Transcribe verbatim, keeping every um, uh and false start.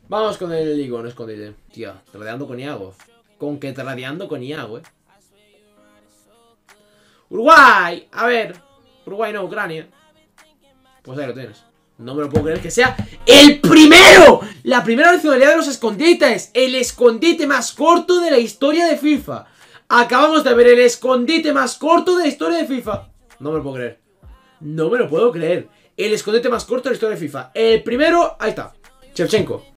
Vamos con el icono escondite. Tío, tradeando con Iago. Con que tradeando con Iago, eh. Uruguay. A ver. Uruguay no, Ucrania. Pues ahí lo tienes. No me lo puedo creer que sea el primero. La primera nacionalidad de los escondites. El escondite más corto de la historia de FIFA. Acabamos de ver el escondite más corto de la historia de FIFA. No me lo puedo creer. No me lo puedo creer. El escondite más corto de la historia de FIFA. El primero, ahí está. Shevchenko.